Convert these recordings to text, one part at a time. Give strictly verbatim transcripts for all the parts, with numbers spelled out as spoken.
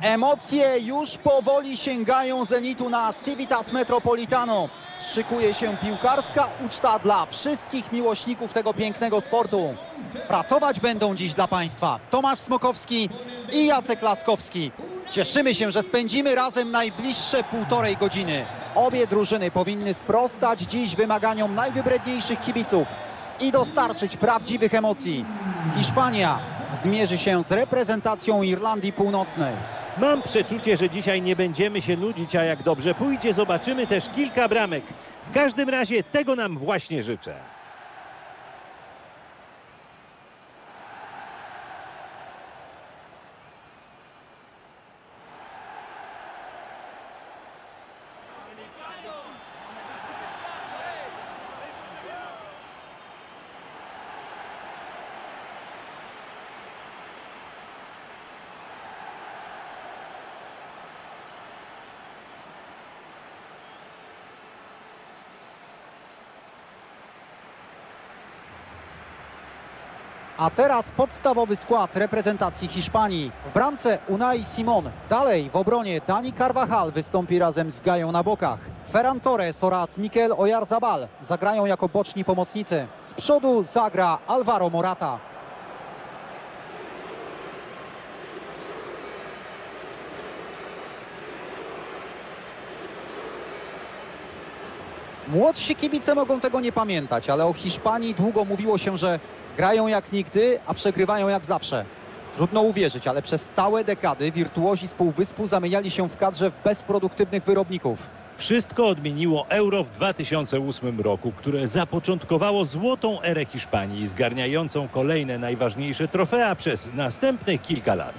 Emocje już powoli sięgają zenitu na Civitas Metropolitano. Szykuje się piłkarska uczta dla wszystkich miłośników tego pięknego sportu. Pracować będą dziś dla Państwa Tomasz Smokowski i Jacek Laskowski. Cieszymy się, że spędzimy razem najbliższe półtorej godziny. Obie drużyny powinny sprostać dziś wymaganiom najwybredniejszych kibiców i dostarczyć prawdziwych emocji. Hiszpania zmierzy się z reprezentacją Irlandii Północnej. Mam przeczucie, że dzisiaj nie będziemy się nudzić, a jak dobrze pójdzie, zobaczymy też kilka bramek. W każdym razie tego nam właśnie życzę. A teraz podstawowy skład reprezentacji Hiszpanii. W bramce Unai Simon. Dalej w obronie Dani Carvajal wystąpi razem z Gają na bokach. Ferran Torres oraz Mikel Oyarzabal zagrają jako boczni pomocnicy. Z przodu zagra Alvaro Morata. Młodsi kibice mogą tego nie pamiętać, ale o Hiszpanii długo mówiło się, że grają jak nigdy, a przegrywają jak zawsze. Trudno uwierzyć, ale przez całe dekady wirtuozi z Półwyspu zamieniali się w kadrze w bezproduktywnych wyrobników. Wszystko odmieniło Euro w dwa tysiące ósmym roku, które zapoczątkowało złotą erę Hiszpanii, zgarniającą kolejne najważniejsze trofea przez następnych kilka lat.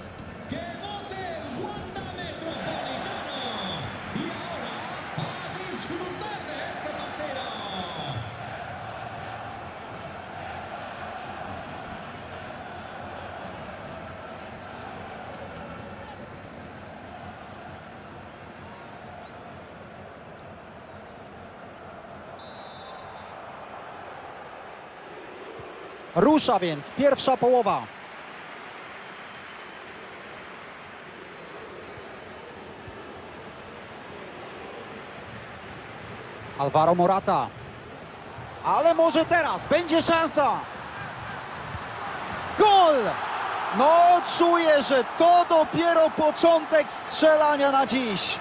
Rusza więc pierwsza połowa. Alvaro Morata. Ale może teraz będzie szansa. Gol! No, czuję, że to dopiero początek strzelania na dziś.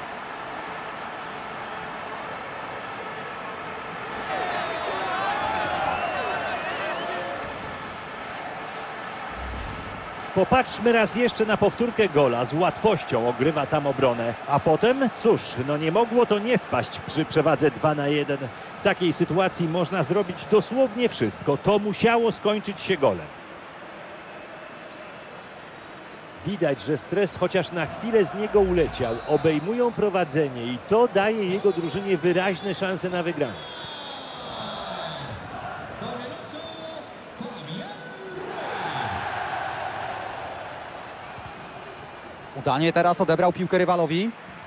Popatrzmy raz jeszcze na powtórkę gola. Z łatwością ogrywa tam obronę. A potem, cóż, no nie mogło to nie wpaść przy przewadze dwa na jeden. W takiej sytuacji można zrobić dosłownie wszystko. To musiało skończyć się golem. Widać, że stres chociaż na chwilę z niego uleciał. Obejmują prowadzenie i to daje jego drużynie wyraźne szanse na wygranie. Udanie teraz odebrał piłkę rywalowi.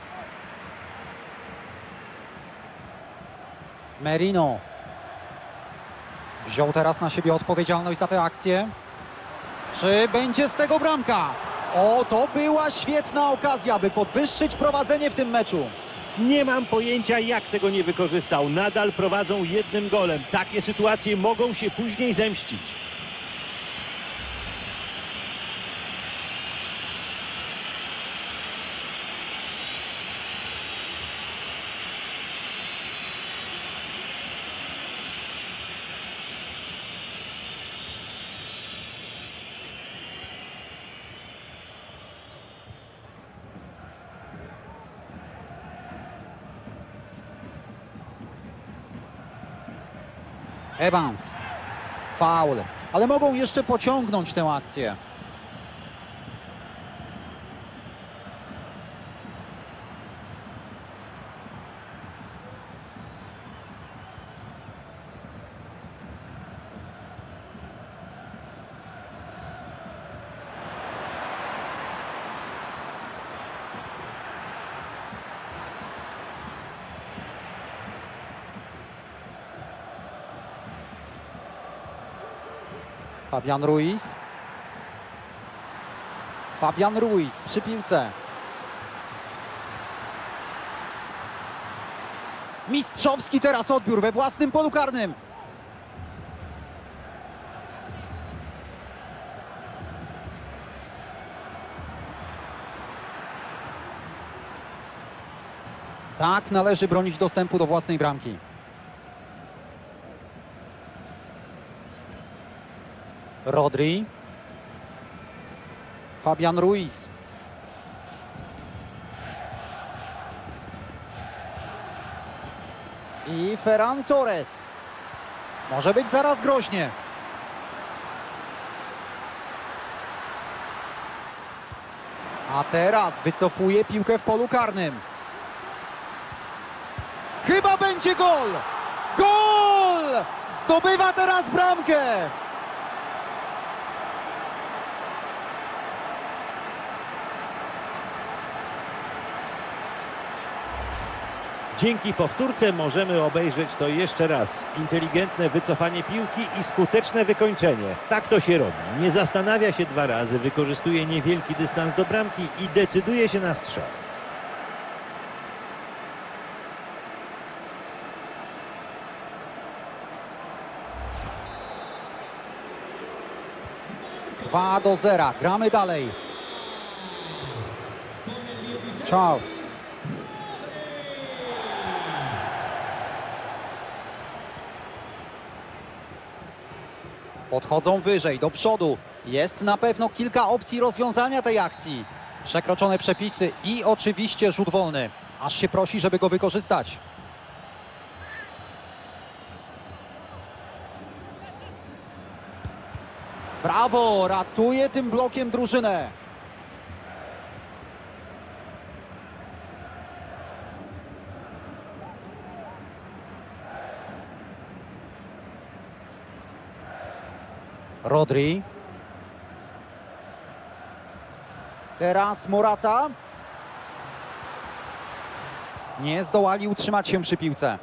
Merino. Wziął teraz na siebie odpowiedzialność za tę akcję. Czy będzie z tego bramka? O, to była świetna okazja, by podwyższyć prowadzenie w tym meczu. Nie mam pojęcia, jak tego nie wykorzystał. Nadal prowadzą jednym golem. Takie sytuacje mogą się później zemścić. Evans. Faul. Ale mogą jeszcze pociągnąć tę akcję. Fabian Ruiz. Fabian Ruiz przy piłce. Mistrzowski teraz odbiór we własnym polu karnym. Tak należy bronić dostępu do własnej bramki. Rodri. Fabian Ruiz. I Ferran Torres. Może być zaraz groźnie. A teraz wycofuje piłkę w polu karnym. Chyba będzie gol! Gol! Zdobywa teraz bramkę! Dzięki powtórce możemy obejrzeć to jeszcze raz. Inteligentne wycofanie piłki i skuteczne wykończenie. Tak to się robi. Nie zastanawia się dwa razy, wykorzystuje niewielki dystans do bramki i decyduje się na strzał. dwa do zera. Gramy dalej. Charles. Podchodzą wyżej, do przodu. Jest na pewno kilka opcji rozwiązania tej akcji. Przekroczone przepisy i oczywiście rzut wolny. Aż się prosi, żeby go wykorzystać. Brawo, ratuje tym blokiem drużynę. Rodri. Teraz Morata. Nie zdołali utrzymać się przy piłce.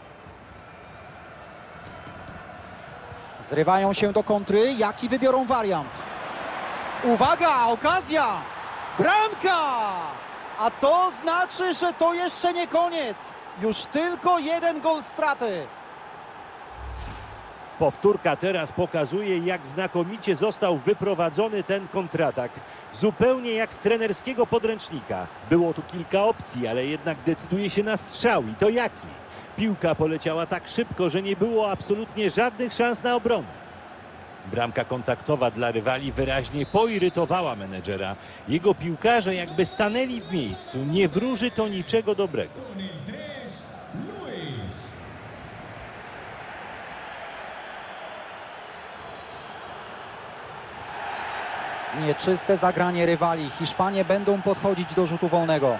Zrywają się do kontry. Jaki wybiorą wariant? Uwaga, okazja! Bramka! A to znaczy, że to jeszcze nie koniec. Już tylko jeden gol straty. Powtórka teraz pokazuje, jak znakomicie został wyprowadzony ten kontratak. Zupełnie jak z trenerskiego podręcznika. Było tu kilka opcji, ale jednak decyduje się na strzał. I to jaki? Piłka poleciała tak szybko, że nie było absolutnie żadnych szans na obronę. Bramka kontaktowa dla rywali wyraźnie poirytowała menedżera. Jego piłkarze jakby stanęli w miejscu. Nie wróży to niczego dobrego. Nieczyste zagranie rywali. Hiszpanie będą podchodzić do rzutu wolnego.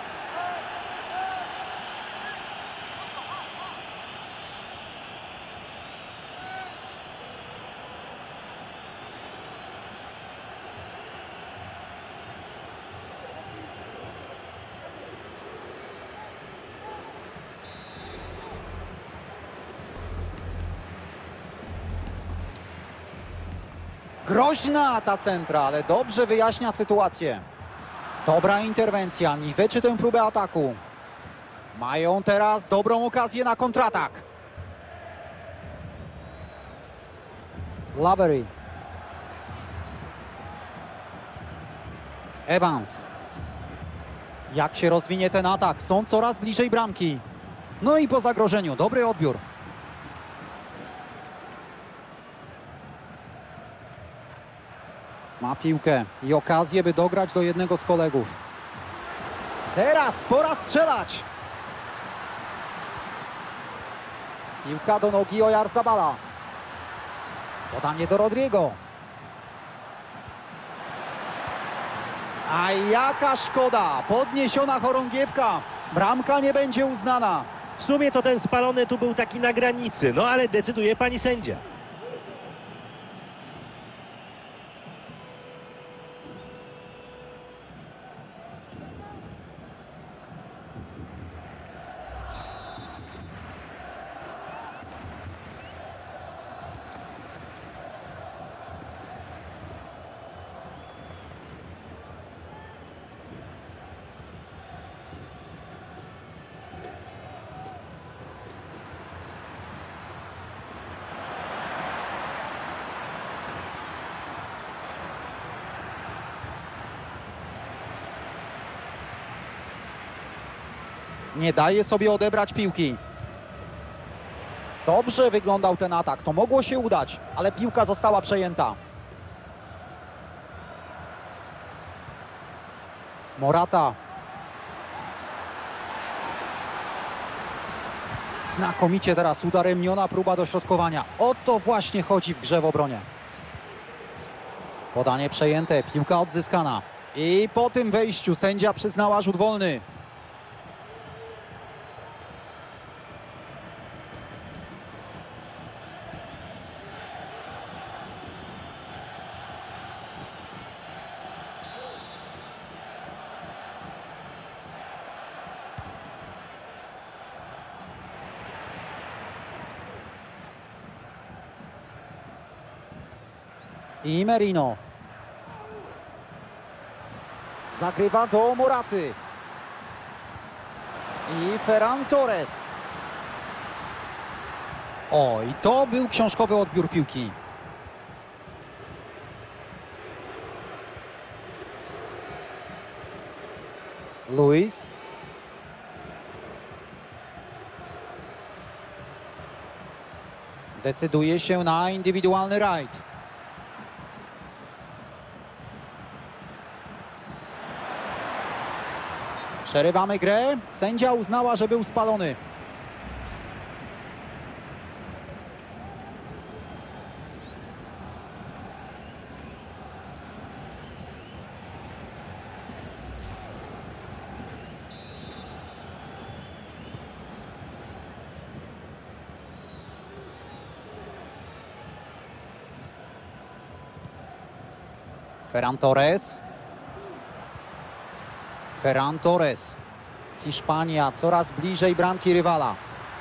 Groźna ta centra, ale dobrze wyjaśnia sytuację. Dobra interwencja, niweczy tę próbę ataku. Mają teraz dobrą okazję na kontratak. Lavery. Evans. Jak się rozwinie ten atak? Są coraz bliżej bramki. No i po zagrożeniu, dobry odbiór. Ma piłkę i okazję, by dograć do jednego z kolegów. Teraz pora strzelać. Piłka do nogi Oyarzabala. Podanie do Rodrigo. A jaka szkoda. Podniesiona chorągiewka. Bramka nie będzie uznana. W sumie to ten spalony tu był taki na granicy, no ale decyduje pani sędzia. Nie daje sobie odebrać piłki. Dobrze wyglądał ten atak, to mogło się udać, ale piłka została przejęta. Morata. Znakomicie teraz udaremniona próba dośrodkowania. O to właśnie chodzi w grze w obronie. Podanie przejęte, piłka odzyskana. I po tym wejściu sędzia przyznała rzut wolny. I Merino. Zagrywa do Moraty. I Ferran Torres. O, i to był książkowy odbiór piłki. Luis. Decyduje się na indywidualny rajd. Przerywamy grę. Sędzia uznała, że był spalony. Ferran Torres. Ferran Torres. Hiszpania coraz bliżej bramki rywala.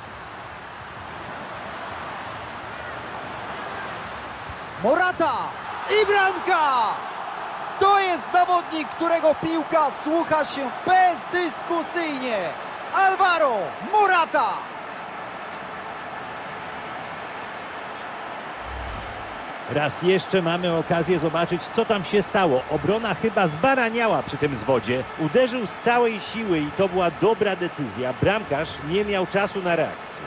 Morata i bramka! To jest zawodnik, którego piłka słucha się bezdyskusyjnie. Alvaro Morata! Raz jeszcze mamy okazję zobaczyć, co tam się stało. Obrona chyba zbaraniała przy tym zwodzie. Uderzył z całej siły i to była dobra decyzja. Bramkarz nie miał czasu na reakcję.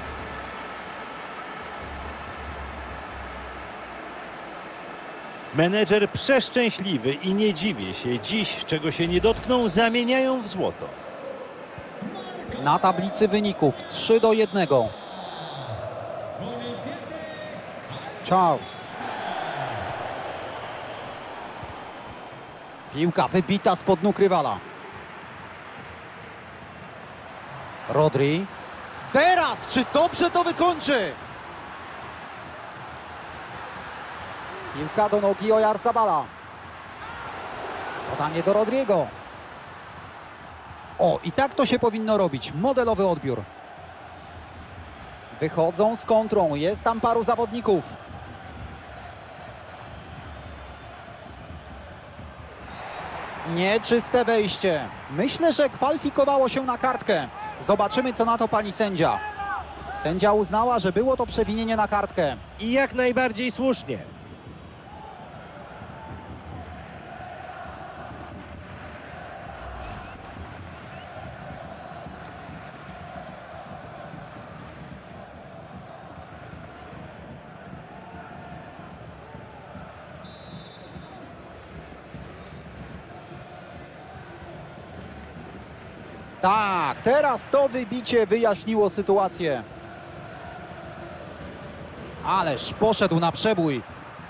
Menedżer przeszczęśliwy i nie dziwię się. Dziś, czego się nie dotkną, zamieniają w złoto. Na tablicy wyników trzy do jednego. Charles. Piłka wybita spod nóg rywala. Rodri. Teraz, czy dobrze to wykończy? Piłka do nogi Oyarzabala. Podanie do Rodrigo. O, i tak to się powinno robić. Modelowy odbiór. Wychodzą z kontrą. Jest tam paru zawodników. Nieczyste wejście. Myślę, że kwalifikowało się na kartkę. Zobaczymy, co na to pani sędzia. Sędzia uznała, że było to przewinienie na kartkę. I jak najbardziej słusznie. Tak, teraz to wybicie wyjaśniło sytuację. Ależ poszedł na przebój.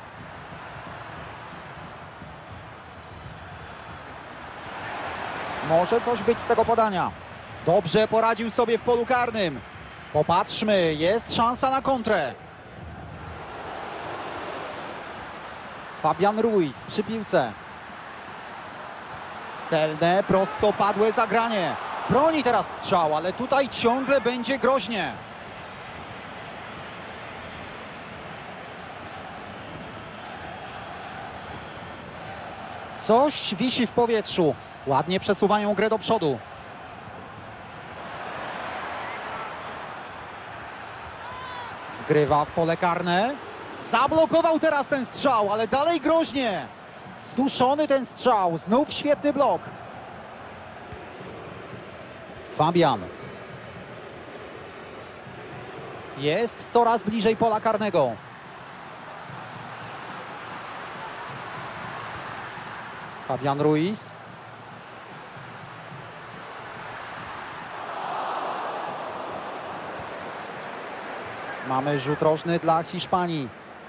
Może coś być z tego podania. Dobrze poradził sobie w polu karnym. Popatrzmy, jest szansa na kontrę. Fabian Ruiz przy piłce. Celne, prostopadłe zagranie. Broni teraz strzał, ale tutaj ciągle będzie groźnie. Coś wisi w powietrzu. Ładnie przesuwają grę do przodu. Zgrywa w pole karne. Zablokował teraz ten strzał, ale dalej groźnie. Zduszony ten strzał. Znów świetny blok. Fabian. Jest coraz bliżej pola karnego. Fabian Ruiz. Mamy rzut rożny dla Hiszpanii.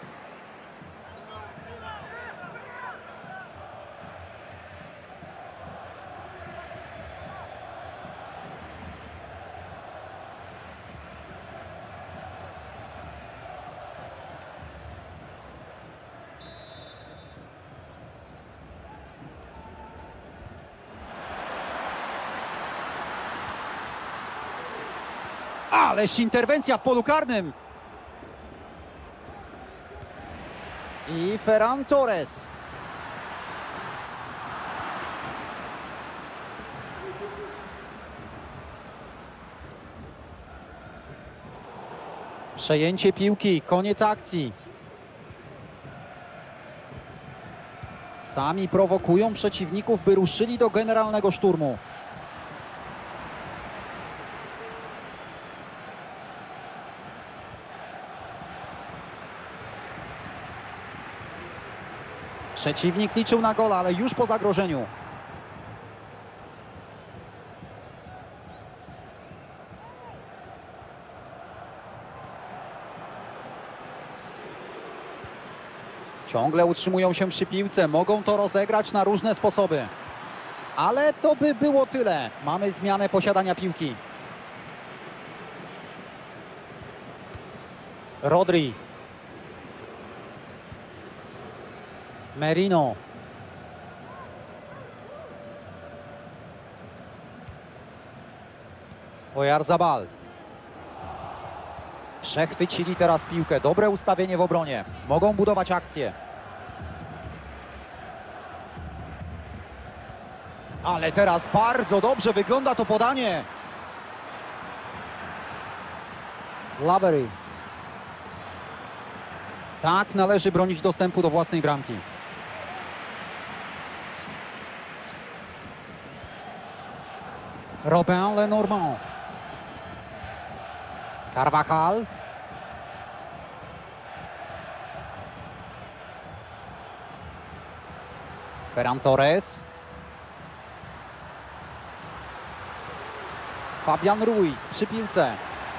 Ależ interwencja w polu karnym. I Ferran Torres. Przejęcie piłki, koniec akcji. Sami prowokują przeciwników, by ruszyli do generalnego szturmu. Przeciwnik liczył na gola, ale już po zagrożeniu. Ciągle utrzymują się przy piłce, mogą to rozegrać na różne sposoby. Ale to by było tyle. Mamy zmianę posiadania piłki. Rodri. Merino. Oyarzabal. Przechwycili teraz piłkę. Dobre ustawienie w obronie. Mogą budować akcję. Ale teraz bardzo dobrze wygląda to podanie. Lavery. Tak należy bronić dostępu do własnej bramki. Robin Lenormand. Carvajal. Ferran Torres. Fabian Ruiz przy piłce.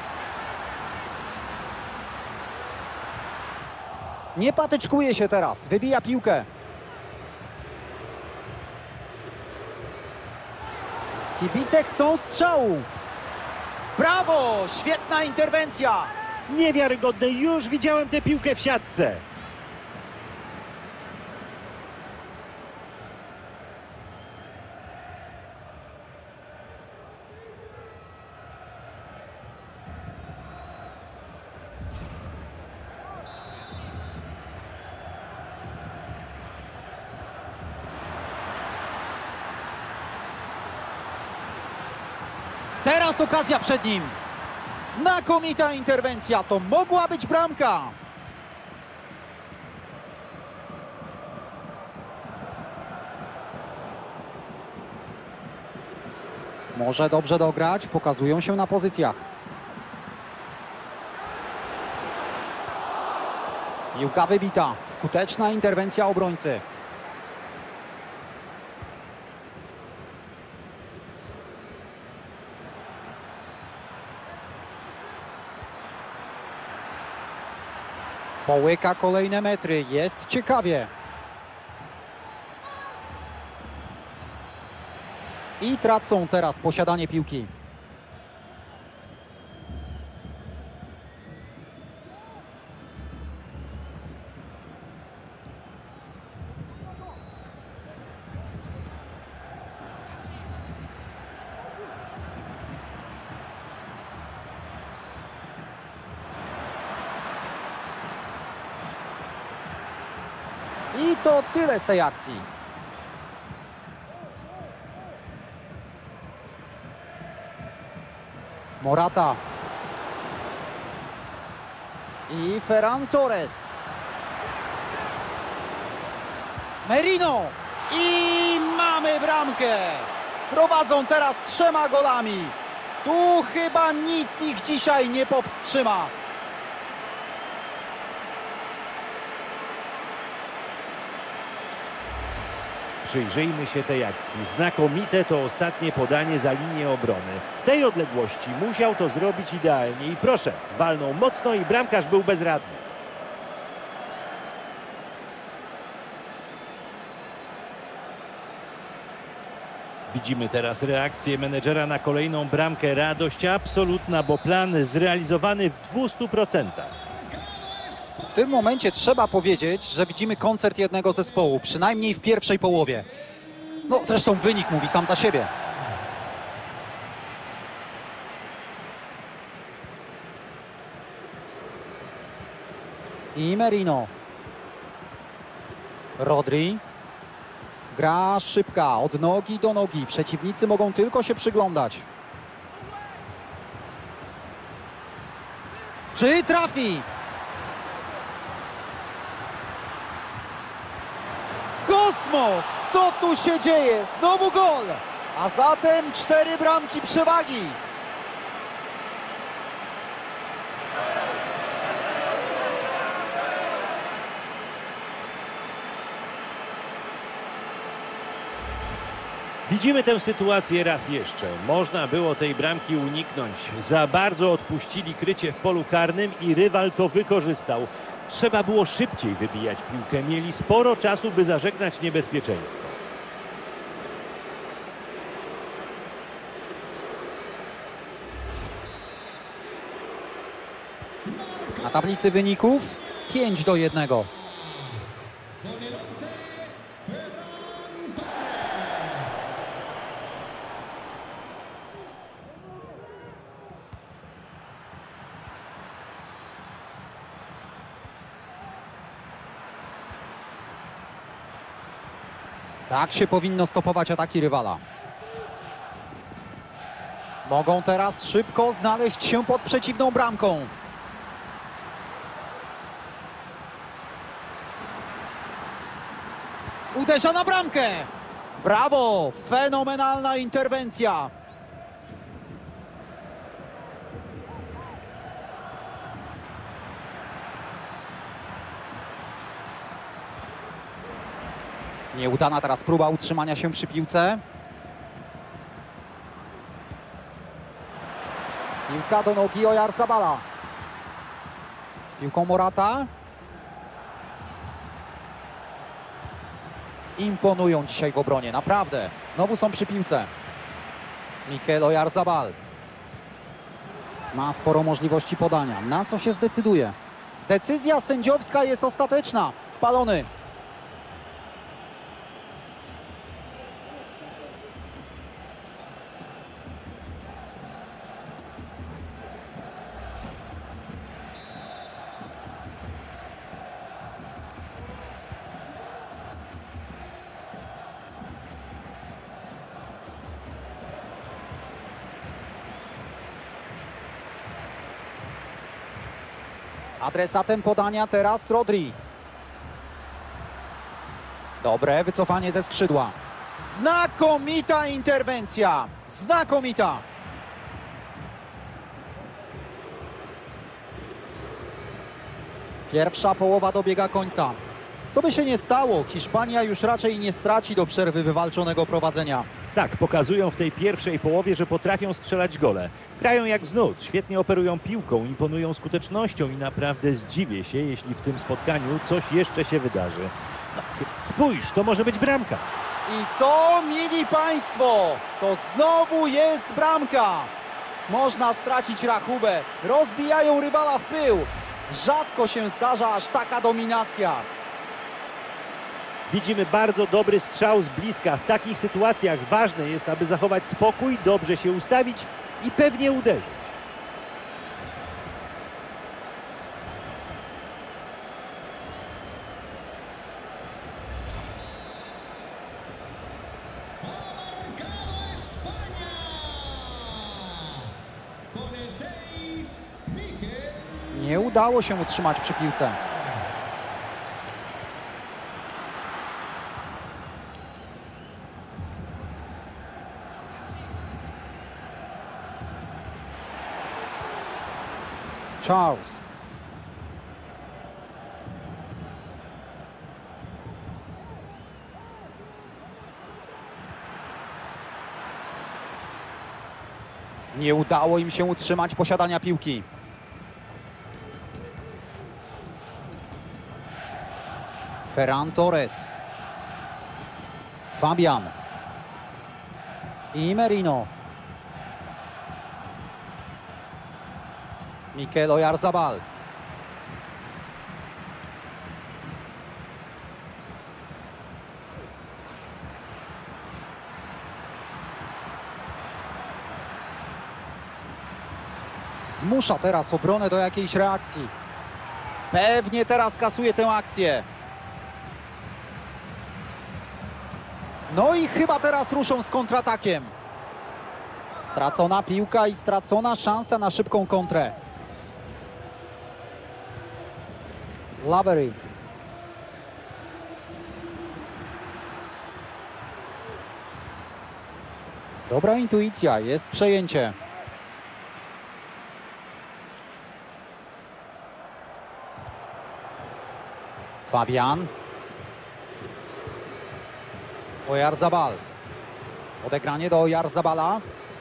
Nie patyczkuje się teraz, wybija piłkę. Kibice chcą strzału. Brawo! Świetna interwencja! Niewiarygodne, już widziałem tę piłkę w siatce. Teraz okazja przed nim. Znakomita interwencja, to mogła być bramka. Może dobrze dograć, pokazują się na pozycjach. Piłka wybita, skuteczna interwencja obrońcy. Połyka kolejne metry, jest ciekawie. I tracą teraz posiadanie piłki. I to tyle z tej akcji. Morata. I Ferran Torres. Merino. I mamy bramkę. Prowadzą teraz trzema golami. Tu chyba nic ich dzisiaj nie powstrzyma. Przyjrzyjmy się tej akcji. Znakomite to ostatnie podanie za linię obrony. Z tej odległości musiał to zrobić idealnie i proszę, walnął mocno i bramkarz był bezradny. Widzimy teraz reakcję menedżera na kolejną bramkę. Radość absolutna, bo plan zrealizowany w dwustu procentach. W tym momencie trzeba powiedzieć, że widzimy koncert jednego zespołu, przynajmniej w pierwszej połowie. No zresztą wynik mówi sam za siebie. I Merino. Rodri. Gra szybka, od nogi do nogi. Przeciwnicy mogą tylko się przyglądać. Czy trafi? Kosmos! Co tu się dzieje? Znowu gol! A zatem cztery bramki przewagi. Widzimy tę sytuację raz jeszcze. Można było tej bramki uniknąć. Za bardzo odpuścili krycie w polu karnym i rywal to wykorzystał. Trzeba było szybciej wybijać piłkę. Mieli sporo czasu, by zażegnać niebezpieczeństwo. Na tablicy wyników pięć do jednego. Tak się powinno stopować ataki rywala. Mogą teraz szybko znaleźć się pod przeciwną bramką. Uderza na bramkę. Brawo! Fenomenalna interwencja. Nieudana teraz próba utrzymania się przy piłce. Piłka do nogi Oyarzabala. Z piłką Morata. Imponują dzisiaj w obronie, naprawdę. Znowu są przy piłce. Mikel Oyarzabal. Ma sporo możliwości podania. Na co się zdecyduje? Decyzja sędziowska jest ostateczna. Spalony. Adresatem podania teraz Rodri. Dobre wycofanie ze skrzydła. Znakomita interwencja. Znakomita. Pierwsza połowa dobiega końca. Co by się nie stało, Hiszpania już raczej nie straci do przerwy wywalczonego prowadzenia. Tak, pokazują w tej pierwszej połowie, że potrafią strzelać gole. Grają jak z nut, świetnie operują piłką, imponują skutecznością i naprawdę zdziwię się, jeśli w tym spotkaniu coś jeszcze się wydarzy. No, spójrz, to może być bramka. I co, mili państwo? To znowu jest bramka. Można stracić rachubę. Rozbijają rywala w pył. Rzadko się zdarza aż taka dominacja. Widzimy bardzo dobry strzał z bliska. W takich sytuacjach ważne jest, aby zachować spokój, dobrze się ustawić i pewnie uderzyć. Nie udało się utrzymać przy piłce. Charles. Nie udało im się utrzymać posiadania piłki. Ferran Torres. Fabian. I Merino. Mikel Oyarzabal. Zmusza teraz obronę do jakiejś reakcji. Pewnie teraz kasuje tę akcję. No i chyba teraz ruszą z kontratakiem. Stracona piłka i stracona szansa na szybką kontrę. Lavery. Dobra intuicja, jest przejęcie. Fabian. Oyarzabal. Odegranie do Oyarzabala.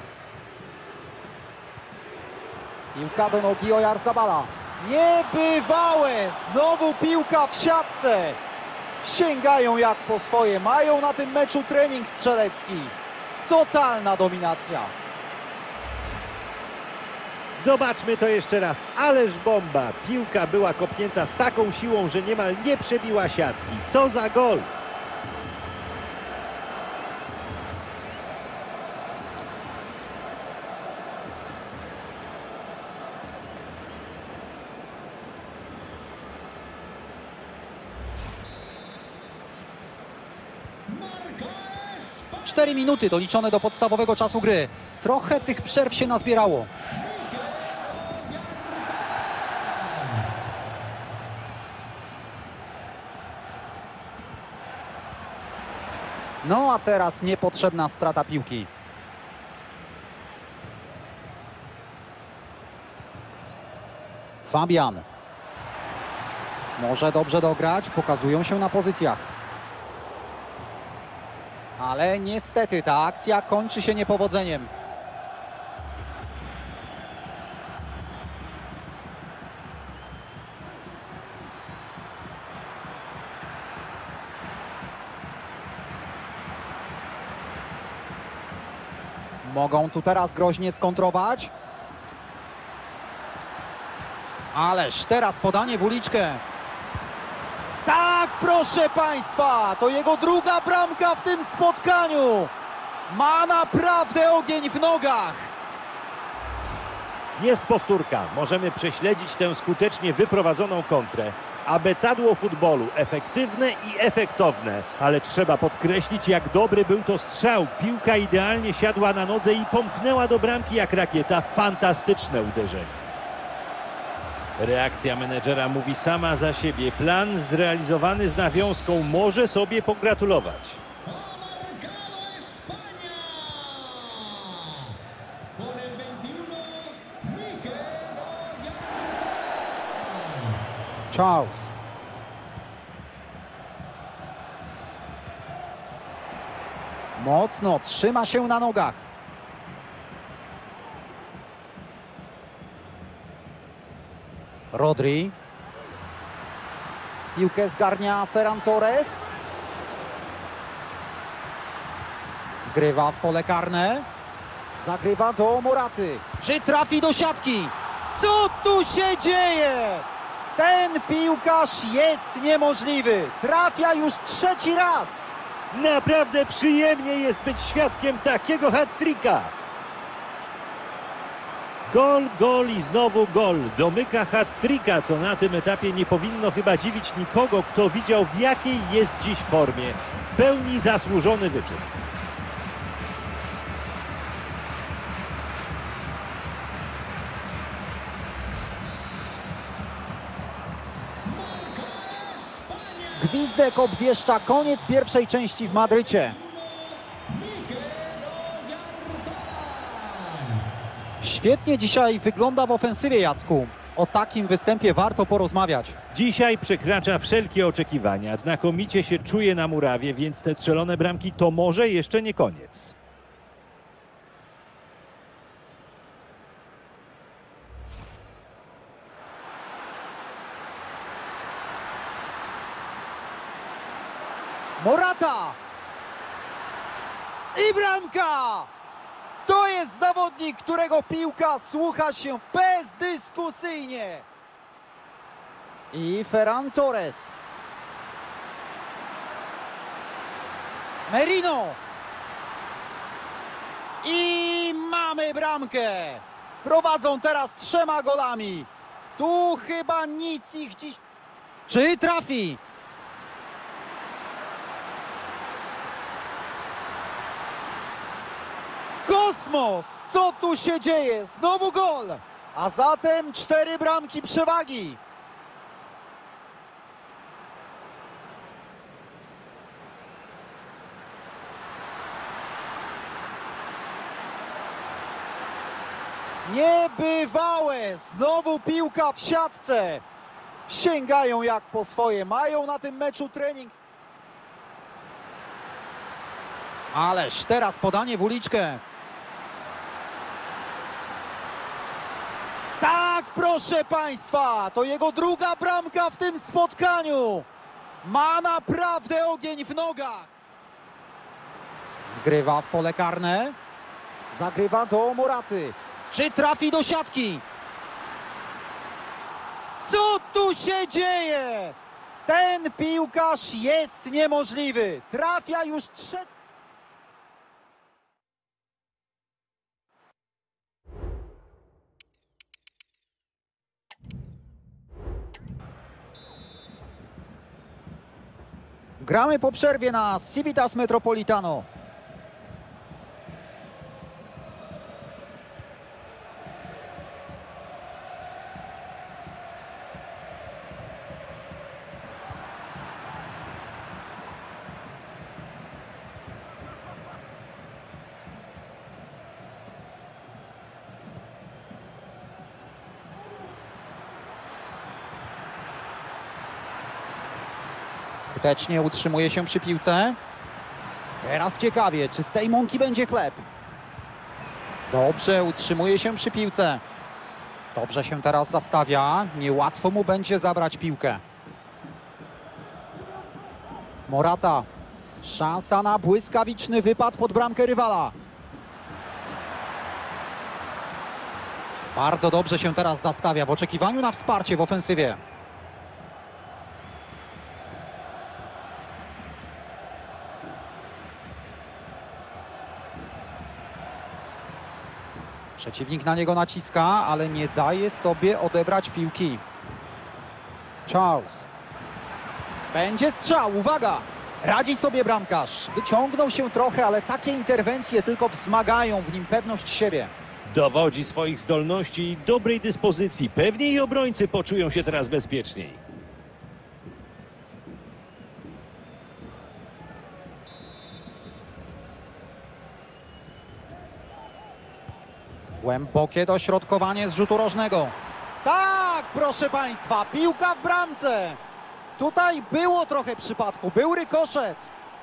Piłka do nogi Oyarzabala. Niebywałe! Znowu piłka w siatce. Sięgają jak po swoje. Mają na tym meczu trening strzelecki. Totalna dominacja. Zobaczmy to jeszcze raz. Ależ bomba. Piłka była kopnięta z taką siłą, że niemal nie przebiła siatki. Co za gol! Cztery minuty doliczone do podstawowego czasu gry. Trochę tych przerw się nazbierało. No a teraz niepotrzebna strata piłki. Fabian. Może dobrze dograć, pokazują się na pozycjach. Ale niestety ta akcja kończy się niepowodzeniem. Mogą tu teraz groźnie skontrować. Ależ teraz podanie w uliczkę. Tak, proszę Państwa, to jego druga bramka w tym spotkaniu. Ma naprawdę ogień w nogach. Jest powtórka. Możemy prześledzić tę skutecznie wyprowadzoną kontrę. Abecadło futbolu. Efektywne i efektowne. Ale trzeba podkreślić, jak dobry był to strzał. Piłka idealnie siadła na nodze i pomknęła do bramki jak rakieta. Fantastyczne uderzenie. Reakcja menedżera mówi sama za siebie. Plan zrealizowany z nawiązką. Może sobie pogratulować. Charles. Mocno trzyma się na nogach. Rodri. Piłkę zgarnia Ferran Torres. Zgrywa w pole karne. Zagrywa do Moraty. Czy trafi do siatki? Co tu się dzieje? Ten piłkarz jest niemożliwy. Trafia już trzeci raz. Naprawdę przyjemnie jest być świadkiem takiego hat-tricka. Gol, gol i znowu gol. Domyka hat-tricka, co na tym etapie nie powinno chyba dziwić nikogo, kto widział, w jakiej jest dziś formie. W pełni zasłużony wyczyn. Gwizdek obwieszcza koniec pierwszej części w Madrycie. Świetnie dzisiaj wygląda w ofensywie, Jacku. O takim występie warto porozmawiać. Dzisiaj przekracza wszelkie oczekiwania. Znakomicie się czuje na murawie, więc te strzelone bramki to może jeszcze nie koniec. Morata! I bramka! To jest zawodnik, którego piłka słucha się bezdyskusyjnie. I Ferran Torres. Merino. I mamy bramkę. Prowadzą teraz trzema golami. Tu chyba nic ich dziś... Czy trafi? Kosmos! Co tu się dzieje? Znowu gol! A zatem cztery bramki przewagi. Niebywałe! Znowu piłka w siatce. Sięgają jak po swoje. Mają na tym meczu trening. Ależ teraz podanie w uliczkę. Tak, proszę Państwa, to jego druga bramka w tym spotkaniu. Ma naprawdę ogień w nogach. Zgrywa w pole karne. Zagrywa do Moraty. Czy trafi do siatki? Co tu się dzieje? Ten piłkarz jest niemożliwy. Trafia już trzeci. Gramy po przerwie na Civitas Metropolitano. Skutecznie utrzymuje się przy piłce. Teraz ciekawie, czy z tej mąki będzie chleb. Dobrze, utrzymuje się przy piłce. Dobrze się teraz zastawia. Niełatwo mu będzie zabrać piłkę. Morata. Szansa na błyskawiczny wypad pod bramkę rywala. Bardzo dobrze się teraz zastawia w oczekiwaniu na wsparcie w ofensywie. Przeciwnik na niego naciska, ale nie daje sobie odebrać piłki. Charles. Będzie strzał, uwaga! Radzi sobie bramkarz. Wyciągnął się trochę, ale takie interwencje tylko wzmagają w nim pewność siebie. Dowodzi swoich zdolności i dobrej dyspozycji. Pewnie i obrońcy poczują się teraz bezpieczniej. Głębokie dośrodkowanie z rzutu rożnego. Tak, proszę Państwa, piłka w bramce. Tutaj było trochę przypadku, był rykoszet.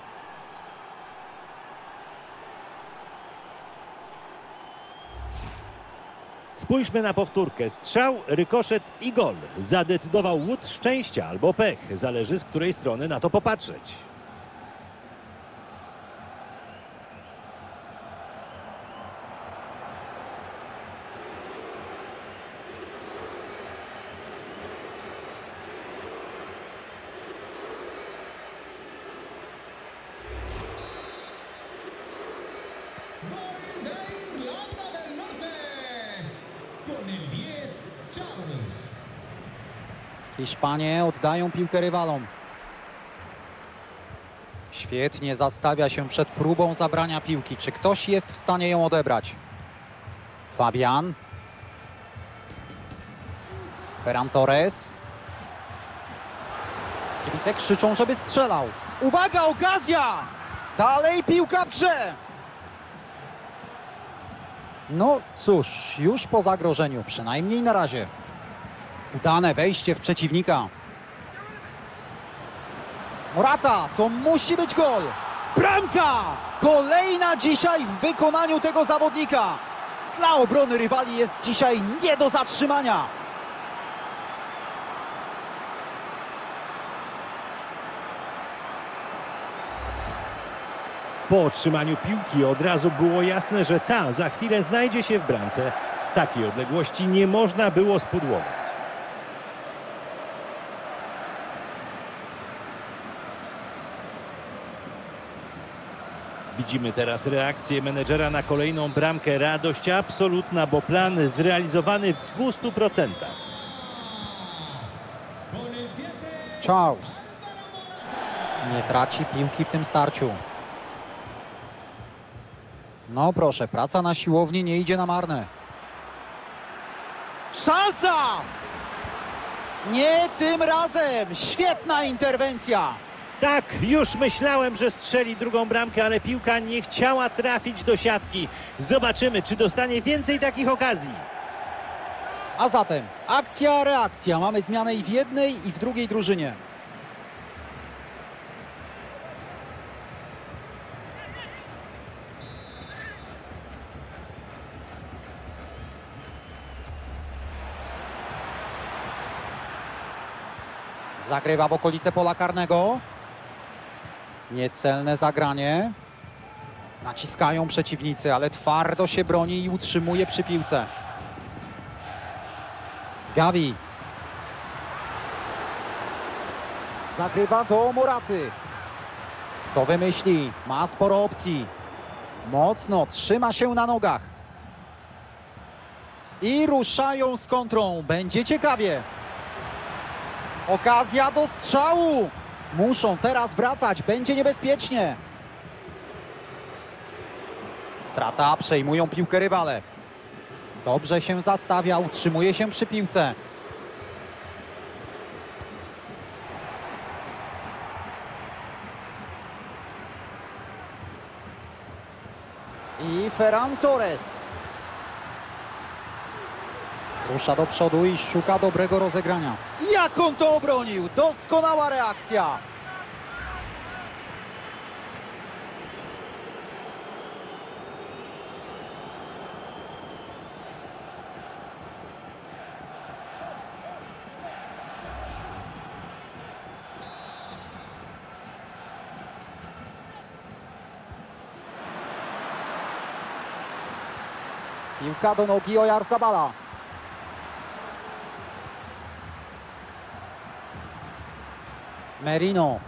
Spójrzmy na powtórkę. Strzał, rykoszet i gol. Zadecydował łód szczęścia albo pech. Zależy, z której strony na to popatrzeć. Gol de Irlanda del Norte con el diez Charles. Hiszpanie oddają piłkę rywalom. Świetnie zastawia się przed próbą zabrania piłki. Czy ktoś jest w stanie ją odebrać? Fabian. Ferran Torres. Kibice krzyczą, żeby strzelał. Uwaga, okazja! Dalej piłka w grze! No cóż, już po zagrożeniu, przynajmniej na razie. Udane wejście w przeciwnika. Morata, to musi być gol. Bramka! Kolejna dzisiaj w wykonaniu tego zawodnika. Dla obrony rywali jest dzisiaj nie do zatrzymania. Po otrzymaniu piłki od razu było jasne, że ta za chwilę znajdzie się w bramce. Z takiej odległości nie można było spudłować. Widzimy teraz reakcję menedżera na kolejną bramkę. Radość absolutna, bo plan zrealizowany w dwustu procentach. Con el siete. Charles nie traci piłki w tym starciu. No proszę, praca na siłowni nie idzie na marne. Szansa! Nie tym razem! Świetna interwencja! Tak, już myślałem, że strzeli drugą bramkę, ale piłka nie chciała trafić do siatki. Zobaczymy, czy dostanie więcej takich okazji. A zatem akcja, reakcja. Mamy zmianę i w jednej, i w drugiej drużynie. Zagrywa w okolice pola karnego. Niecelne zagranie. Naciskają przeciwnicy, ale twardo się broni i utrzymuje przy piłce. Gavi. Zagrywa do Moraty. Co wymyśli? Ma sporo opcji. Mocno trzyma się na nogach. I ruszają z kontrą. Będzie ciekawie. Okazja do strzału. Muszą teraz wracać. Będzie niebezpiecznie. Strata. Przejmują piłkę rywale. Dobrze się zastawia. Utrzymuje się przy piłce. I Ferran Torres. Rusza do przodu i szuka dobrego rozegrania. Jak on to obronił! Doskonała reakcja! Piłka do nogi Oyarzabala. Merino.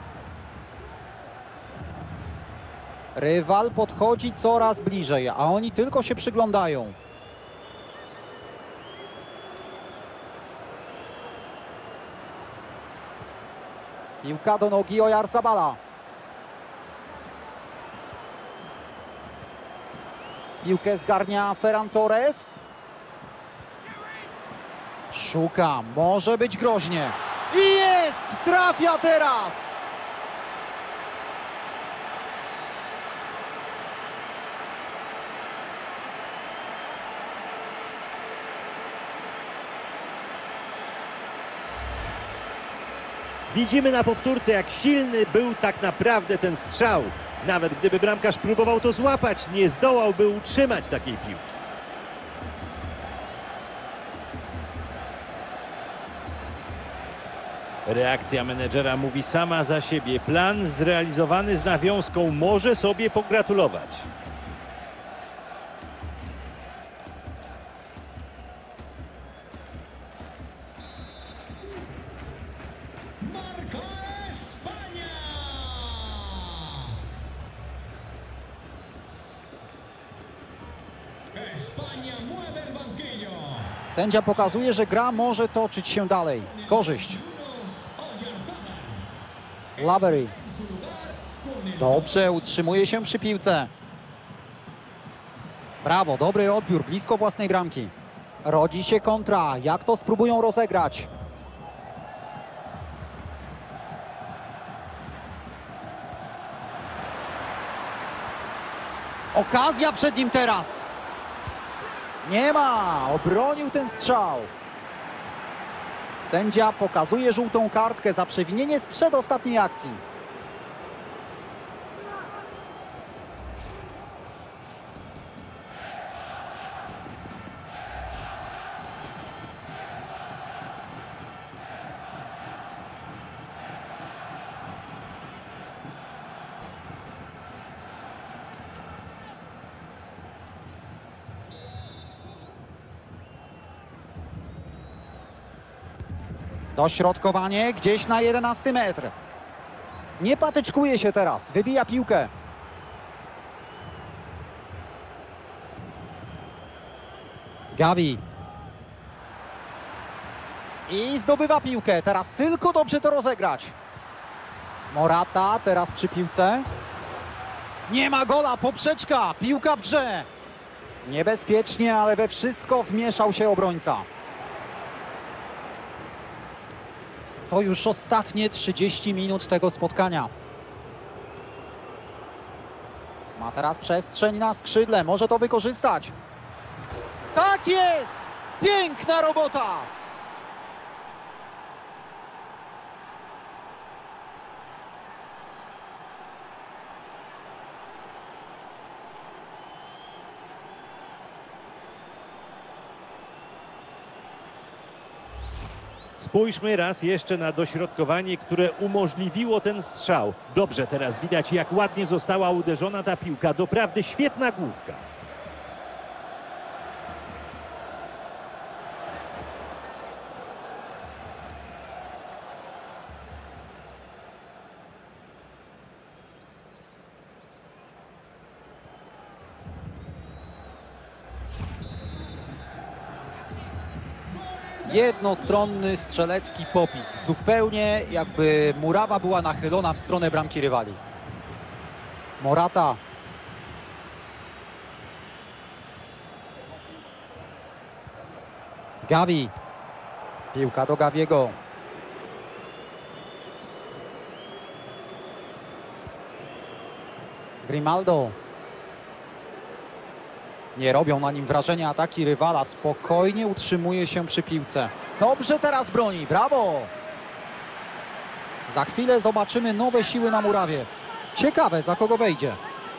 Rywal podchodzi coraz bliżej, a oni tylko się przyglądają. Piłka do nogi Oyarzabala. Piłkę zgarnia Ferran Torres. Szuka, może być groźnie. I jest! Trafia teraz! Widzimy na powtórce, jak silny był tak naprawdę ten strzał. Nawet gdyby bramkarz próbował to złapać, nie zdołałby utrzymać takiej piłki. Reakcja menedżera mówi sama za siebie. Plan zrealizowany z nawiązką, może sobie pogratulować. Marca España. España mueve el banquillo. Sędzia pokazuje, że gra może toczyć się dalej. Korzyść. Lavery. Dobrze, utrzymuje się przy piłce. Brawo, dobry odbiór, blisko własnej bramki. Rodzi się kontra. Jak to spróbują rozegrać? Okazja przed nim teraz. Nie ma. Obronił ten strzał. Sędzia pokazuje żółtą kartkę za przewinienie z przedostatniej akcji. Dośrodkowanie gdzieś na jedenasty metr. Nie patyczkuje się teraz, wybija piłkę. Gavi. I zdobywa piłkę, teraz tylko dobrze to rozegrać. Morata teraz przy piłce. Nie ma gola, poprzeczka, piłka w grze. Niebezpiecznie, ale we wszystko wmieszał się obrońca. To już ostatnie trzydzieści minut tego spotkania. Ma teraz przestrzeń na skrzydle, może to wykorzystać. Tak jest! Piękna robota! Spójrzmy raz jeszcze na dośrodkowanie, które umożliwiło ten strzał. Dobrze, teraz widać, jak ładnie została uderzona ta piłka. Doprawdy świetna główka. Jednostronny strzelecki popis. Zupełnie jakby murawa była nachylona w stronę bramki rywali. Morata. Gavi. Piłka do Gaviego. Grimaldo. Nie robią na nim wrażenia ataki rywala. Spokojnie utrzymuje się przy piłce. Dobrze teraz broni. Brawo! Za chwilę zobaczymy nowe siły na murawie. Ciekawe, za kogo wejdzie.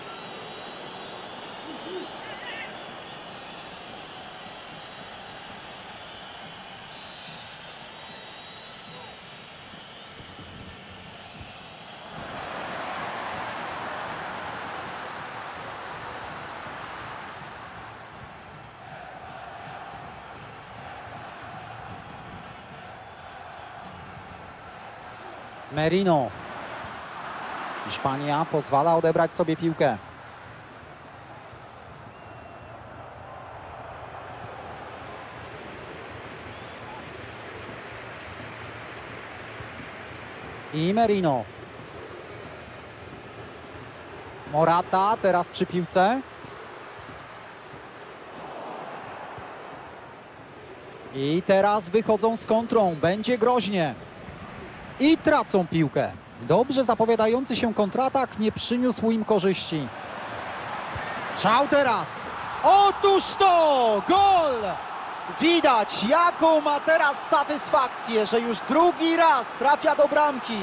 Merino. Hiszpania pozwala odebrać sobie piłkę. I Merino. Morata teraz przy piłce. I teraz wychodzą z kontrą. Będzie groźnie. I tracą piłkę. Dobrze zapowiadający się kontratak nie przyniósł im korzyści. Strzał teraz. Otóż to! Gol! Widać, jaką ma teraz satysfakcję, że już drugi raz trafia do bramki.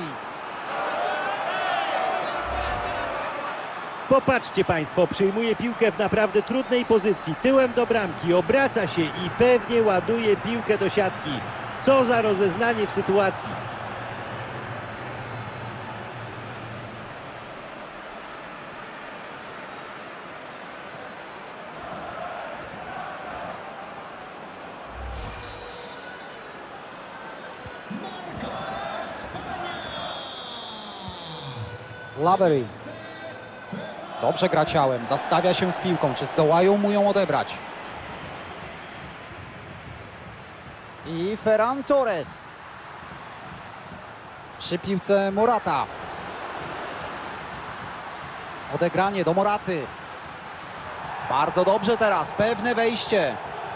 Popatrzcie Państwo, przyjmuje piłkę w naprawdę trudnej pozycji. Tyłem do bramki, obraca się i pewnie ładuje piłkę do siatki. Co za rozeznanie w sytuacji. Lavery. Dobrze gra ciałem, zastawia się z piłką. Czy zdołają mu ją odebrać? I Ferran Torres. Przy piłce Morata. Odegranie do Moraty. Bardzo dobrze teraz, pewne wejście.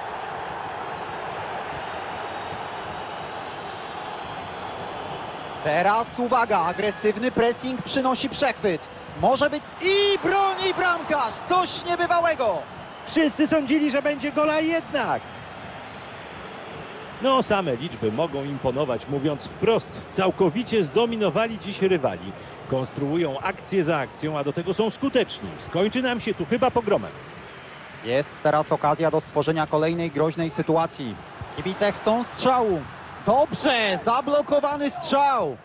Teraz uwaga, agresywny pressing przynosi przechwyt. Może być i broni bramkarz, coś niebywałego. Wszyscy sądzili, że będzie gola, jednak. No, same liczby mogą imponować, mówiąc wprost, całkowicie zdominowali dziś rywali. Konstruują akcję za akcją, a do tego są skuteczni. Skończy nam się tu chyba pogromem. Jest teraz okazja do stworzenia kolejnej groźnej sytuacji. Kibice chcą strzału. Dobrze, zablokowany strzał.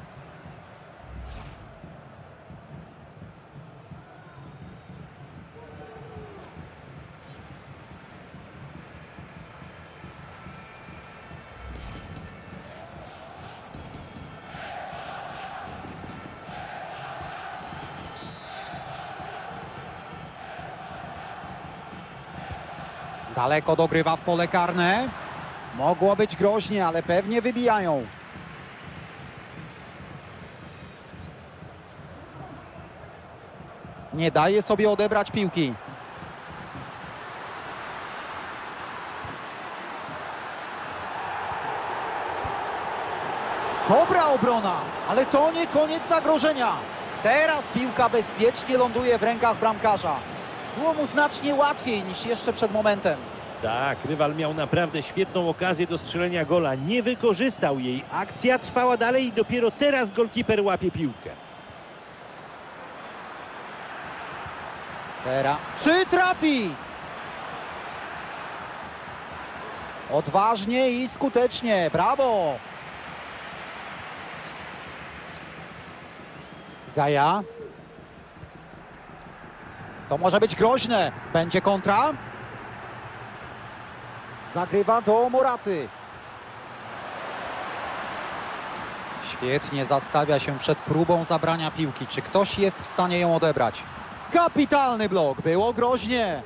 Daleko dogrywa w pole karne. Mogło być groźnie, ale pewnie wybijają. Nie daje sobie odebrać piłki. Dobra obrona, ale to nie koniec zagrożenia. Teraz piłka bezpiecznie ląduje w rękach bramkarza. Było mu znacznie łatwiej niż jeszcze przed momentem. Tak, rywal miał naprawdę świetną okazję do strzelenia gola. Nie wykorzystał jej. Akcja trwała dalej i dopiero teraz golkiper łapie piłkę. Teraz. Czy trafi? Odważnie i skutecznie. Brawo! Gaja. To może być groźne. Będzie kontra. Zagrywa do Moraty. Świetnie zastawia się przed próbą zabrania piłki. Czy ktoś jest w stanie ją odebrać? Kapitalny blok. Było groźnie.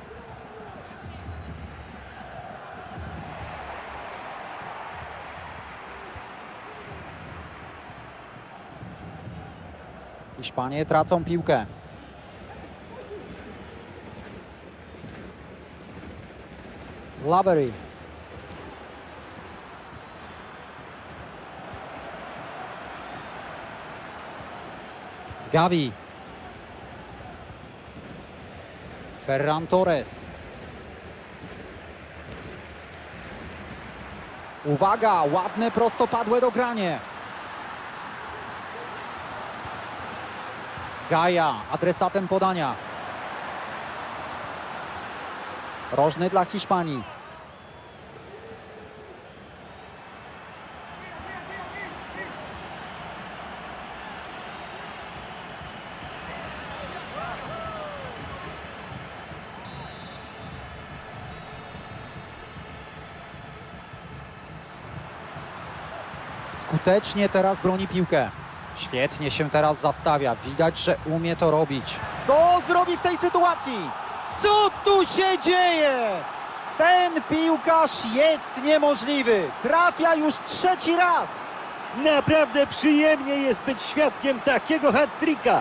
Hiszpanie tracą piłkę. Lavery. Gavi. Ferran Torres. Uwaga, ładne prostopadłe dogranie. Gaja, adresatem podania. Rożny dla Hiszpanii. Skutecznie teraz broni piłkę. Świetnie się teraz zastawia. Widać, że umie to robić. Co zrobi w tej sytuacji? Co tu się dzieje? Ten piłkarz jest niemożliwy. Trafia już trzeci raz. Naprawdę przyjemnie jest być świadkiem takiego hat-tricka.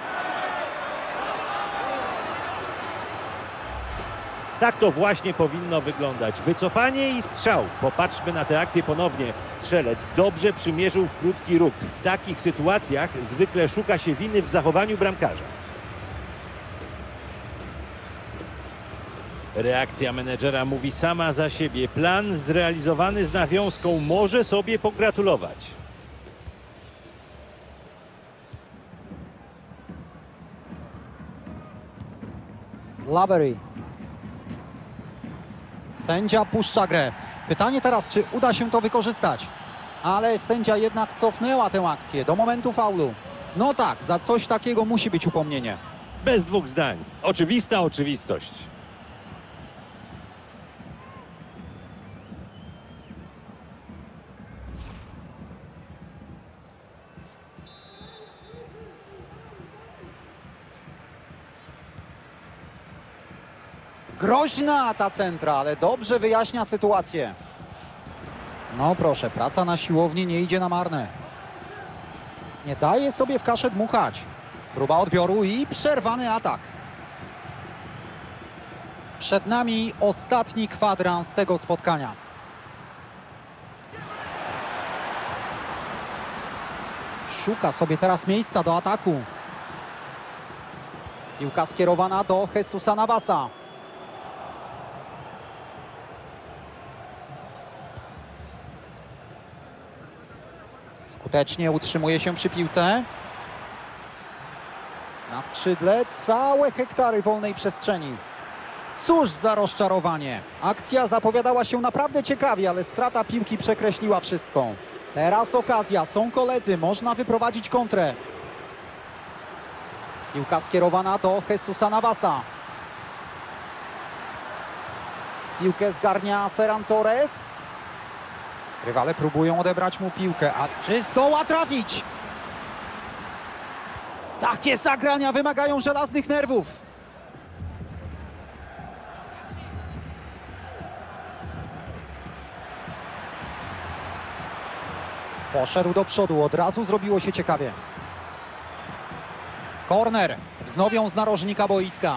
Tak to właśnie powinno wyglądać. Wycofanie i strzał. Popatrzmy na tę akcję ponownie. Strzelec dobrze przymierzył w krótki róg. W takich sytuacjach zwykle szuka się winy w zachowaniu bramkarza. Reakcja menedżera mówi sama za siebie. Plan zrealizowany z nawiązką może sobie pogratulować. Lavery. Sędzia puszcza grę. Pytanie teraz, czy uda się to wykorzystać. Ale sędzia jednak cofnęła tę akcję do momentu faulu. No tak, za coś takiego musi być upomnienie. Bez dwóch zdań. Oczywista oczywistość. Groźna ta centra, ale dobrze wyjaśnia sytuację. No proszę, praca na siłowni nie idzie na marne. Nie daje sobie w kaszę dmuchać. Próba odbioru i przerwany atak. Przed nami ostatni kwadrans tego spotkania. Szuka sobie teraz miejsca do ataku. Piłka skierowana do Jesusa Navasa. Skutecznie utrzymuje się przy piłce. Na skrzydle całe hektary wolnej przestrzeni. Cóż za rozczarowanie. Akcja zapowiadała się naprawdę ciekawie, ale strata piłki przekreśliła wszystko. Teraz okazja, są koledzy, można wyprowadzić kontrę. Piłka skierowana do Jesusa Navasa. Piłkę zgarnia Ferran Torres. Rywale próbują odebrać mu piłkę, a czy zdoła trafić? Takie zagrania wymagają żelaznych nerwów. Poszedł do przodu, od razu zrobiło się ciekawie. Korner, wznowią z narożnika boiska.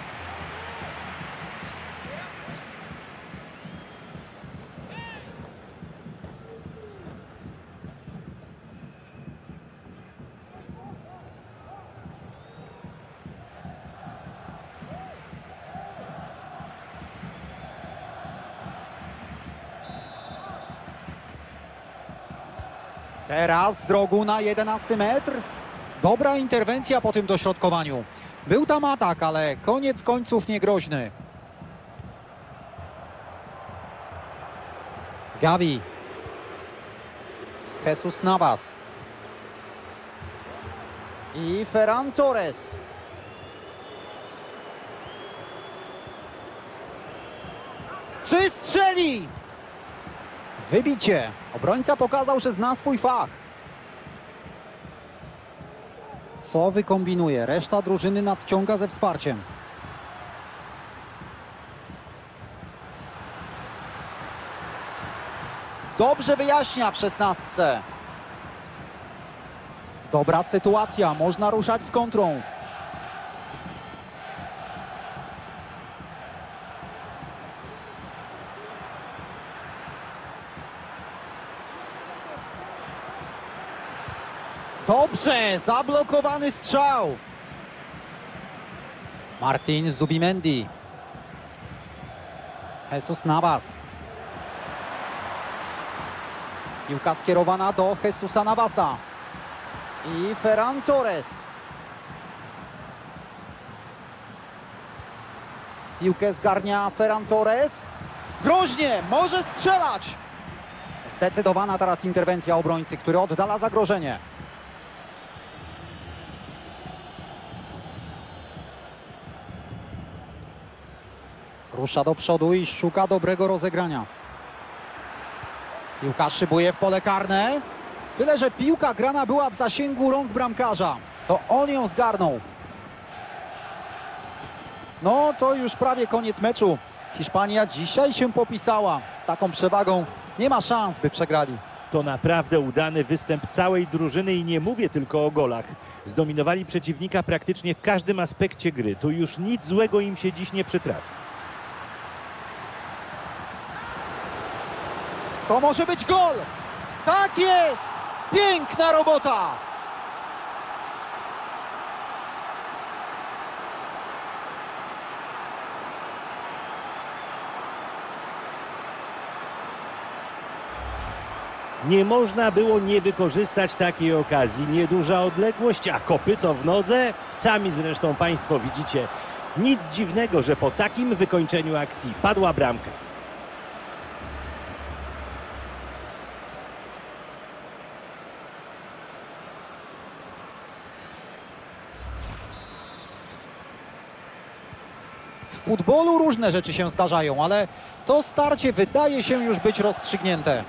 Teraz z rogu na jedenasty metr. Dobra interwencja po tym dośrodkowaniu. Był tam atak, ale koniec końców niegroźny. Gavi. Jesus Navas. I Ferran Torres. Czy strzeli? Wybicie. Obrońca pokazał, że zna swój fach. Co wykombinuje? Reszta drużyny nadciąga ze wsparciem. Dobrze wyjaśnia w szesnastce. Dobra sytuacja, można ruszać z kontrą. Dobrze, zablokowany strzał. Martin Zubimendi. Jesus Navas. Piłka skierowana do Jesusa Navasa. I Ferran Torres. Piłkę zgarnia Ferran Torres. Groźnie, może strzelać. Zdecydowana teraz interwencja obrońcy, który oddala zagrożenie. Rusza do przodu i szuka dobrego rozegrania. Piłka szybuje w pole karne. Tyle, że piłka grana była w zasięgu rąk bramkarza. To on ją zgarnął. No to już prawie koniec meczu. Hiszpania dzisiaj się popisała. Z taką przewagą nie ma szans, by przegrali. To naprawdę udany występ całej drużyny i nie mówię tylko o golach. Zdominowali przeciwnika praktycznie w każdym aspekcie gry. Tu już nic złego im się dziś nie przytrafi. To może być gol! Tak jest! Piękna robota! Nie można było nie wykorzystać takiej okazji. Nieduża odległość, a kopyto w nodze. Sami zresztą Państwo widzicie. Nic dziwnego, że po takim wykończeniu akcji padła bramka. W futbolu różne rzeczy się zdarzają, ale to starcie wydaje się już być rozstrzygnięte.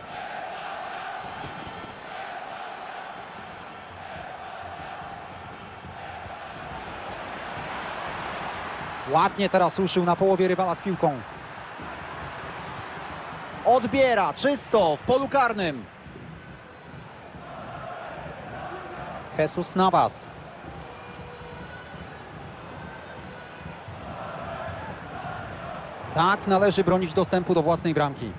Ładnie teraz ruszył na połowie rywala z piłką. Odbiera czysto w polu karnym. Jesus Navas. Tak należy bronić dostępu do własnej bramki.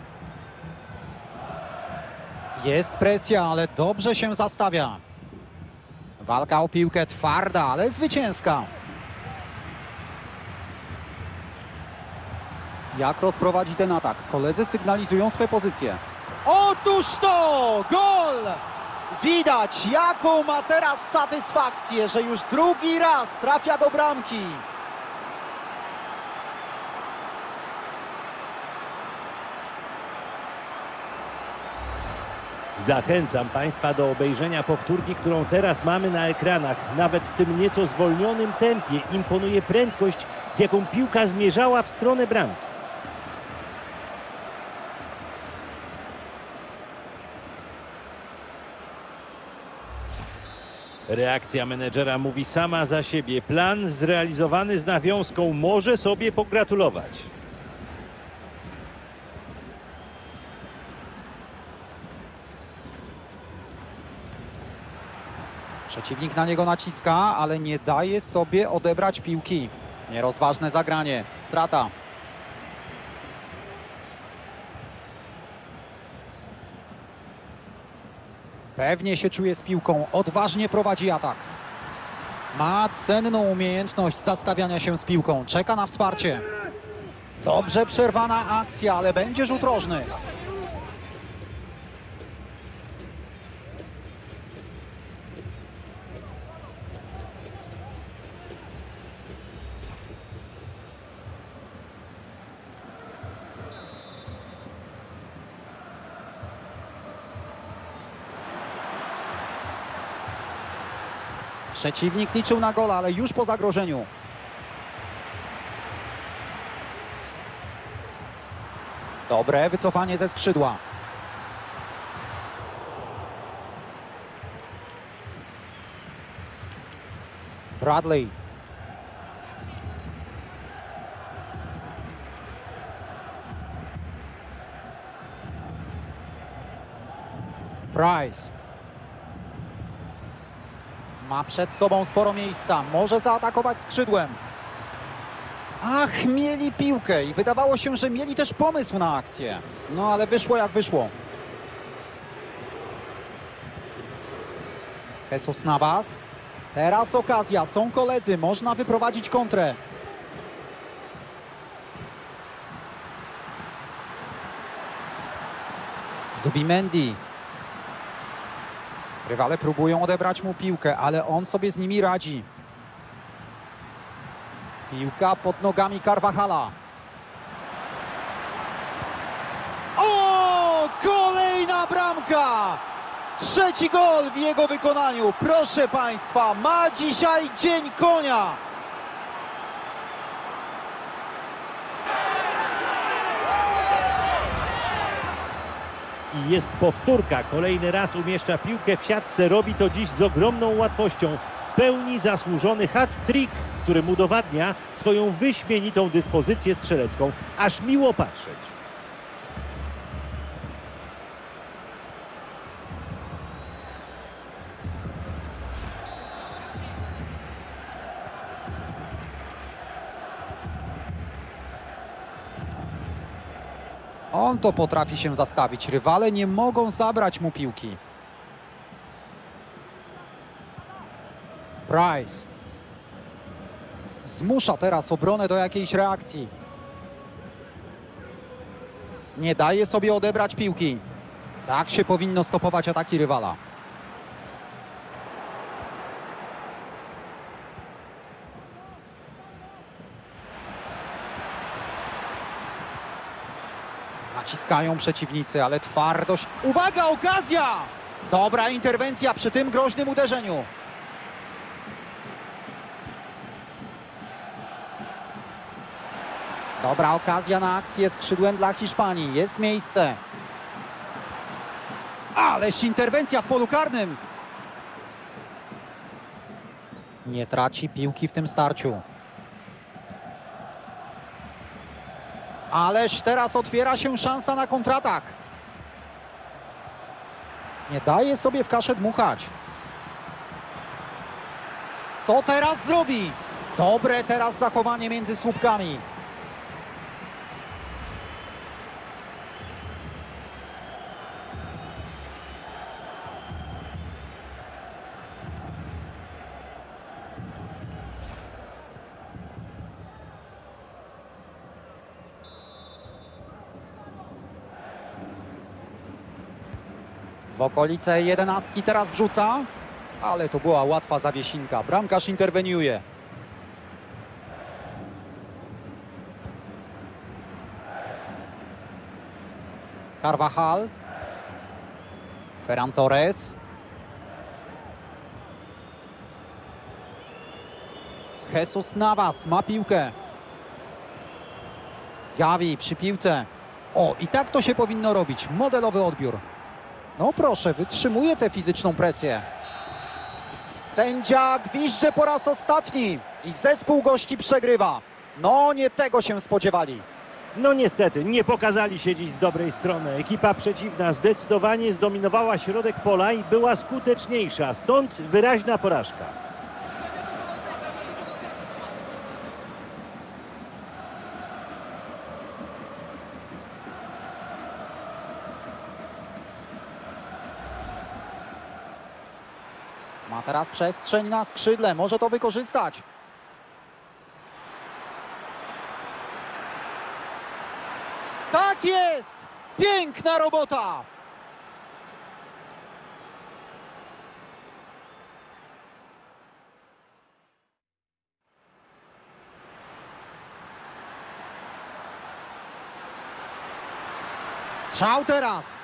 Jest presja, ale dobrze się zastawia. Walka o piłkę twarda, ale zwycięska. Jak rozprowadzi ten atak? Koledzy sygnalizują swe pozycje. Otóż to! Gol! Widać, jaką ma teraz satysfakcję, że już drugi raz trafia do bramki. Zachęcam Państwa do obejrzenia powtórki, którą teraz mamy na ekranach. Nawet w tym nieco zwolnionym tempie imponuje prędkość, z jaką piłka zmierzała w stronę bramki. Reakcja menedżera mówi sama za siebie. Plan zrealizowany z nawiązką, może sobie pogratulować. Przeciwnik na niego naciska, ale nie daje sobie odebrać piłki. Nierozważne zagranie, strata. Pewnie się czuje z piłką, odważnie prowadzi atak. Ma cenną umiejętność zastawiania się z piłką, czeka na wsparcie. Dobrze przerwana akcja, ale będzie rzut rożny. Przeciwnik liczył na gola, ale już po zagrożeniu. Dobre wycofanie ze skrzydła. Bradley. Price. Ma przed sobą sporo miejsca, może zaatakować skrzydłem. Ach, mieli piłkę i wydawało się, że mieli też pomysł na akcję. No ale wyszło jak wyszło. Jesus Navas. Teraz okazja, są koledzy, można wyprowadzić kontrę. Zubimendi. Rywale próbują odebrać mu piłkę, ale on sobie z nimi radzi. Piłka pod nogami Carvajala. O! Kolejna bramka! Trzeci gol w jego wykonaniu. Proszę Państwa, ma dzisiaj dzień konia. I jest powtórka. Kolejny raz umieszcza piłkę w siatce. Robi to dziś z ogromną łatwością. W pełni zasłużony hat-trick, którym udowadnia swoją wyśmienitą dyspozycję strzelecką. Aż miło patrzeć. On to potrafi się zastawić. Rywale nie mogą zabrać mu piłki. Price. Zmusza teraz obronę do jakiejś reakcji. Nie daje sobie odebrać piłki. Tak się powinno stopować ataki rywala. Naciskają przeciwnicy, ale twardość. Uwaga, okazja! Dobra interwencja przy tym groźnym uderzeniu. Dobra okazja na akcję skrzydłem dla Hiszpanii. Jest miejsce. Ależ interwencja w polu karnym. Nie traci piłki w tym starciu. Ależ teraz otwiera się szansa na kontratak. Nie daje sobie w kaszę dmuchać. Co teraz zrobi? Dobre teraz zachowanie między słupkami. W okolice jedenastki teraz wrzuca, ale to była łatwa zawiesinka. Bramkarz interweniuje. Carvajal. Ferran Torres. Jesus Navas ma piłkę. Gavi przy piłce. O, i tak to się powinno robić. Modelowy odbiór. No proszę, wytrzymuje tę fizyczną presję. Sędzia gwizdże po raz ostatni i zespół gości przegrywa. No, nie tego się spodziewali. No niestety, nie pokazali się dziś z dobrej strony. Ekipa przeciwna zdecydowanie zdominowała środek pola i była skuteczniejsza, stąd wyraźna porażka. Ma teraz przestrzeń na skrzydle, może to wykorzystać. Tak jest! Piękna robota! Strzał teraz!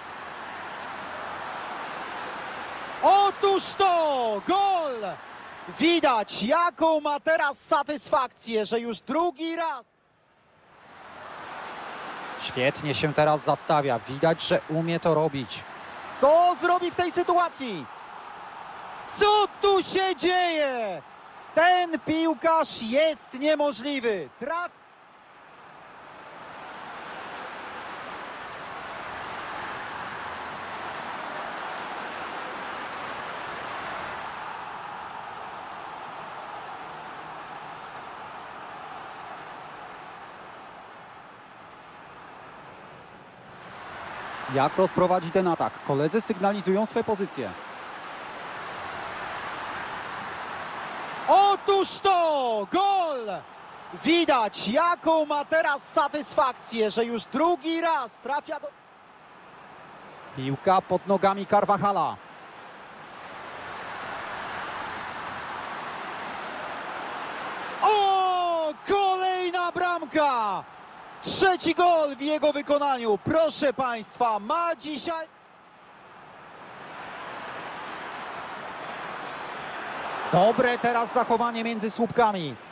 Otóż to! Gol! Widać, jaką ma teraz satysfakcję, że już drugi raz. Świetnie się teraz zastawia. Widać, że umie to robić. Co zrobi w tej sytuacji? Co tu się dzieje? Ten piłkarz jest niemożliwy. Traf... Jak rozprowadzi ten atak? Koledzy sygnalizują swe pozycje. Otóż to! Gol! Widać, jaką ma teraz satysfakcję, że już drugi raz trafia do... Piłka pod nogami Carvajala. O! Kolejna bramka! Trzeci gol w jego wykonaniu. Proszę Państwa, ma dzisiaj... Dobre teraz zachowanie między słupkami.